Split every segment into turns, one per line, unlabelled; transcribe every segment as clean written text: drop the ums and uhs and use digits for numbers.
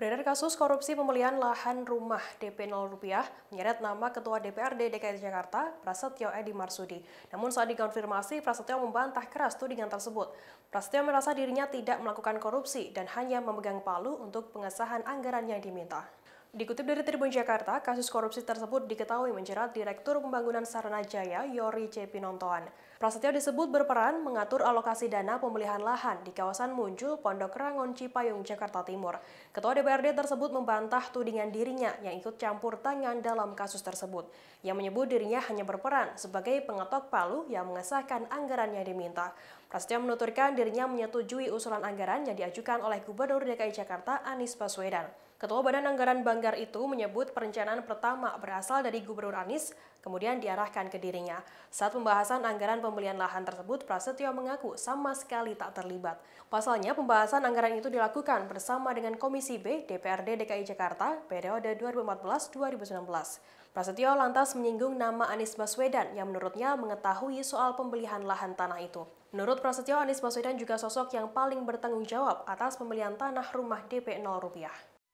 Beredar kasus korupsi pembelian lahan rumah DP 0 rupiah menyeret nama Ketua DPRD DKI Jakarta, Prasetyo Edy Marsudi. Namun saat dikonfirmasi, Prasetyo membantah keras tudingan tersebut. Prasetyo merasa dirinya tidak melakukan korupsi dan hanya memegang palu untuk pengesahan anggaran yang diminta. Dikutip dari Tribun Jakarta, kasus korupsi tersebut diketahui menjerat Direktur Pembangunan Saranajaya Yohri C. Pinontoan. Prasetyo disebut berperan mengatur alokasi dana pembelian lahan di kawasan Muncul, Pondok Rangon, Cipayung, Jakarta Timur. Ketua DPRD tersebut membantah tudingan dirinya yang ikut campur tangan dalam kasus tersebut. Ia menyebut dirinya hanya berperan sebagai pengetok palu yang mengesahkan anggaran yang diminta. Prasetyo menuturkan dirinya menyetujui usulan anggaran yang diajukan oleh Gubernur DKI Jakarta Anies Baswedan. Ketua Badan Anggaran Banggar itu menyebut perencanaan pertama berasal dari Gubernur Anies, kemudian diarahkan ke dirinya. Saat pembahasan anggaran pembelian lahan tersebut, Prasetyo mengaku sama sekali tak terlibat. Pasalnya, pembahasan anggaran itu dilakukan bersama dengan Komisi B DPRD DKI Jakarta periode 2014-2019. Prasetyo lantas menyinggung nama Anies Baswedan yang menurutnya mengetahui soal pembelian lahan tanah itu. Menurut Prasetyo, Anies Baswedan juga sosok yang paling bertanggung jawab atas pembelian tanah rumah DP 0 rupiah.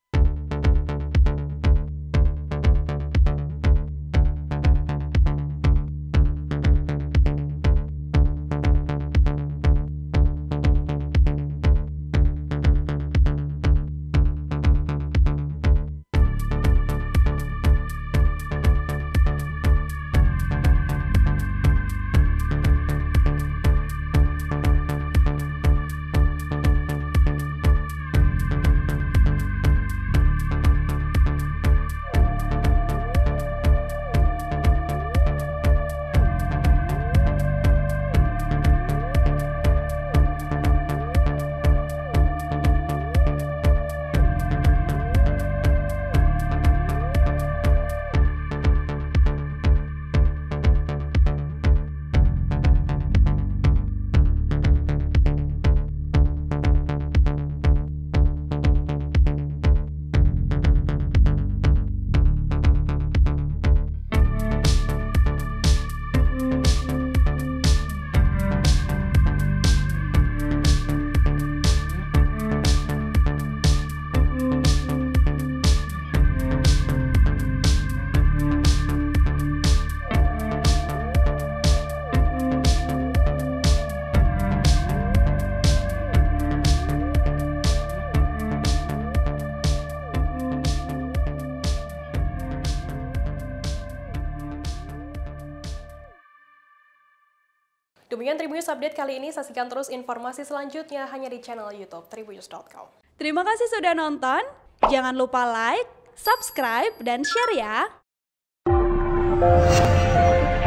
Demikian Tribunnews Update kali ini, saksikan terus informasi selanjutnya hanya di channel YouTube tribunnews.com.
Terima kasih sudah nonton, jangan lupa like, subscribe, dan share ya!